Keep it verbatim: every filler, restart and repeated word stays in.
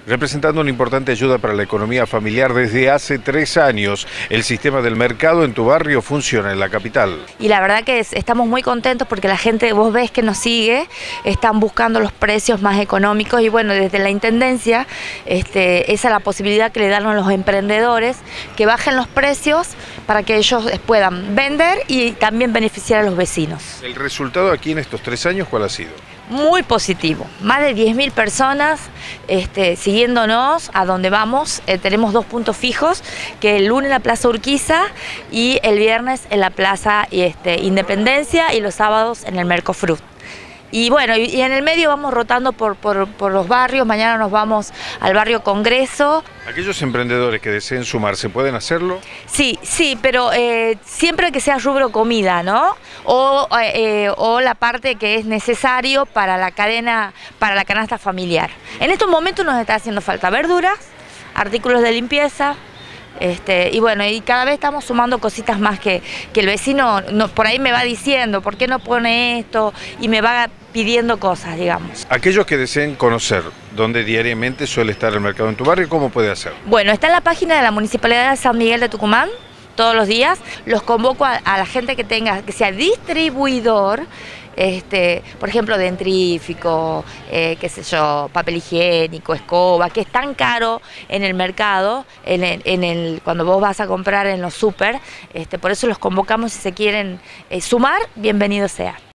representando una importante ayuda para la economía familiar desde hace tres años. El sistema del mercado en tu barrio funciona en la capital. Y la verdad que es, estamos muy contentos porque la gente, vos ves que nos sigue, están buscando los precios más económicos y bueno, desde la Intendencia, este, esa es la posibilidad que le dan a los emprendedores, que bajen los precios para que ellos puedan vender y también beneficiar a los vecinos. ¿El resultado aquí en estos tres años cuál ha sido? Muy positivo, más de diez mil personas este, siguiéndonos a donde vamos. Eh, tenemos dos puntos fijos, que el lunes en la Plaza Urquiza y el viernes en la Plaza este, Independencia y los sábados en el Mercofrut. Y bueno, y, y en el medio vamos rotando por, por, por los barrios. Mañana nos vamos al barrio Congreso. ¿Aquellos emprendedores que deseen sumarse pueden hacerlo? Sí, sí, pero eh, siempre que sea rubro comida, ¿no? O, eh, o la parte que es necesario para la cadena, para la canasta familiar. En estos momentos nos está haciendo falta verduras, artículos de limpieza. Este, y bueno, y cada vez estamos sumando cositas más que, que el vecino no, por ahí me va diciendo, ¿por qué no pone esto? Y me va pidiendo cosas, digamos. Aquellos que deseen conocer dónde diariamente suele estar el mercado en tu barrio, ¿cómo puede hacer? Bueno, está en la página de la Municipalidad de San Miguel de Tucumán, todos los días. Los convoco a, a la gente que tenga, que sea distribuidor, Este, por ejemplo, dentrífico, eh, qué sé yo, papel higiénico, escoba, que es tan caro en el mercado, en el, en el, cuando vos vas a comprar en los súper, este, por eso los convocamos si se quieren eh, sumar, bienvenido sea.